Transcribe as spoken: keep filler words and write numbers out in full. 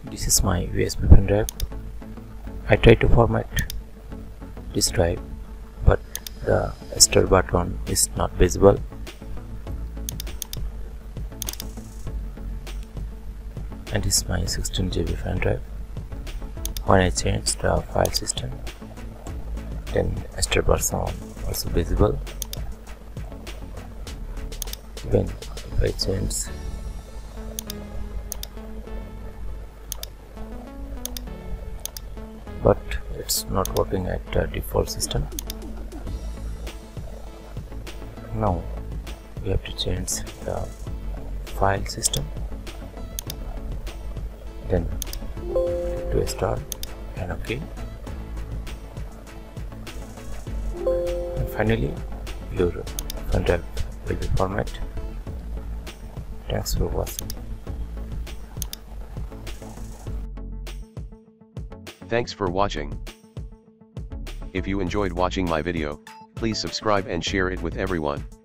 This is my U S B pen drive. I tried to format this drive, but the start button is not visible. And this is my sixteen G B pen drive. When I change the file system, then start button also visible. When if I change but it's not working at the default system. Now we have to change the file system, then to start and OK, and finally your pen drive will be formatted. Thanks for watching. Thanks for watching. If you enjoyed watching my video, please subscribe and share it with everyone.